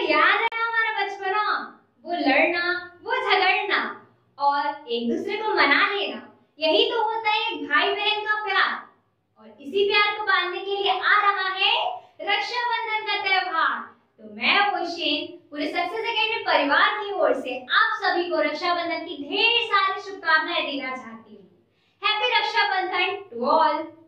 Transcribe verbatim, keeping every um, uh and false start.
याद है हमारा बचपना, वो लड़ना, वो झगड़ना और एक दूसरे को मना लेना, यही तो होता है एक भाई बहन का प्यार। और इसी प्यार को बांधने के लिए आ रहा है रक्षाबंधन का त्योहार। तो मैं ओशिन पूरे सक्सेस एकेडमी परिवार की ओर से आप सभी को रक्षाबंधन की ढेर सारी शुभकामनाएं देना चाहती हूँ। Happy Rakshabandhan to all.